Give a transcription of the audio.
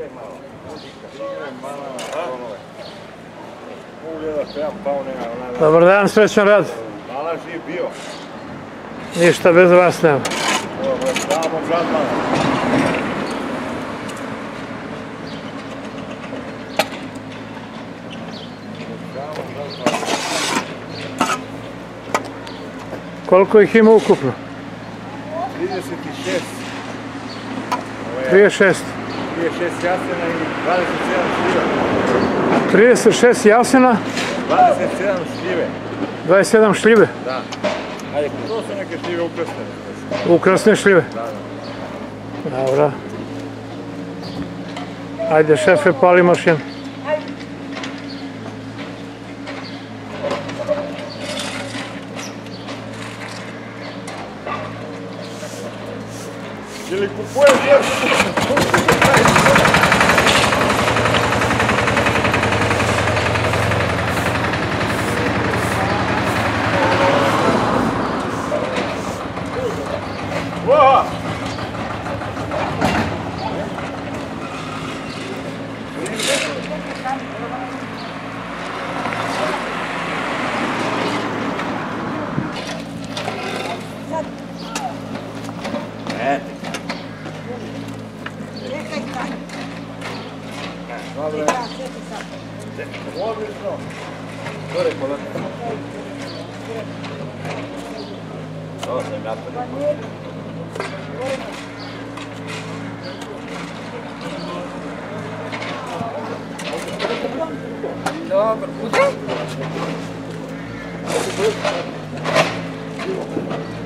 Dobar dan, srećan rad. Hvala, živ bio. Ništa bez vas nema. Samo žadmana. Koliko ih ima ukupno? 36. 36. 36 jasena i 27 šljive. 36 jasena, 27 šljive. 27 šljive. Da. Ajde, to su neke šljive ukrasne. Ukrasne šljive. Da, da. Dobro. Ajde, šefe, pali mašinu. Ili kupuješ jer... Oha! Dobre. Odlično. Gore polako. Ovo sam ja prvi. Dobro.